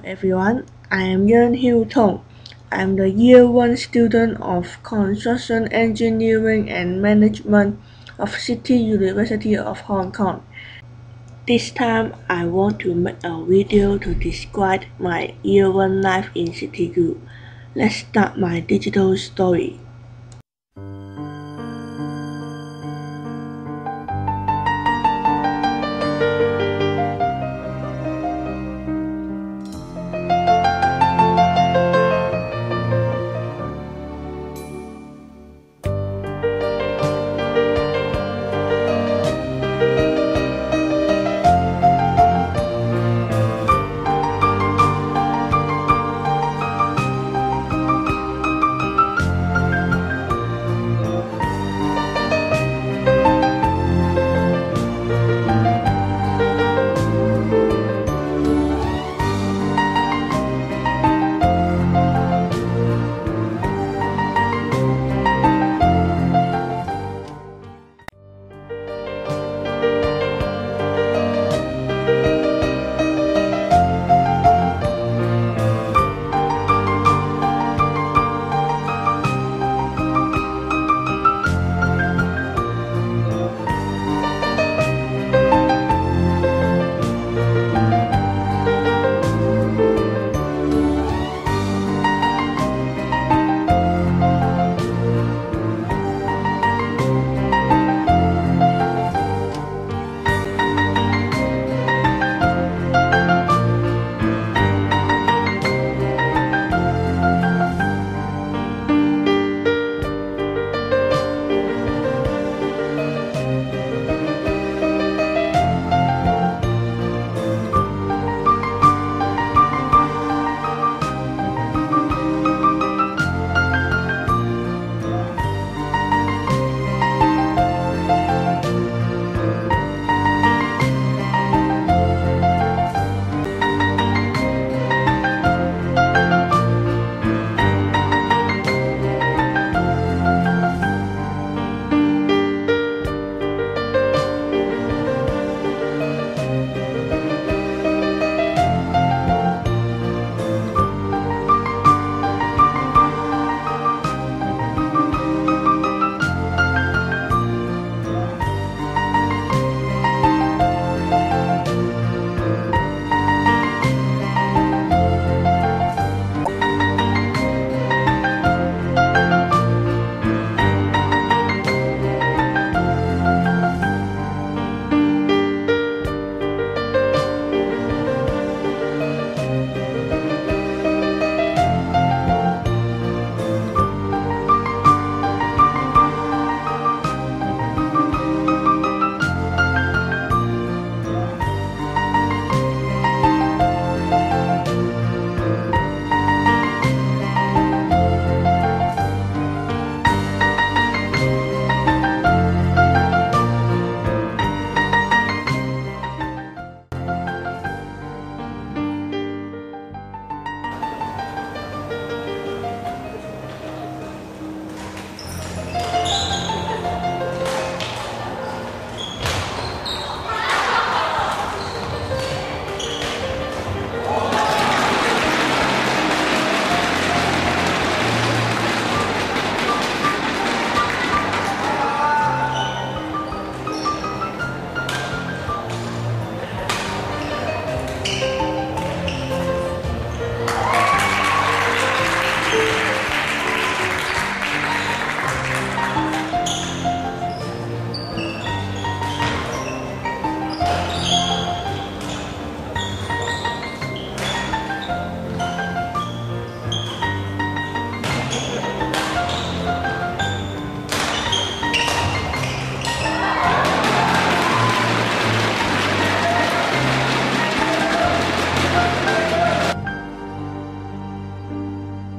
everyone, I am Yeon Hyo Thong. I am the Year 1 student of Construction Engineering and Management of City University of Hong Kong. This time I want to make a video to describe my Year 1 life in Citigroup. Let's start my digital story.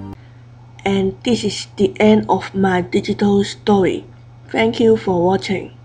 And this is the end of my digital story. Thank you for watching.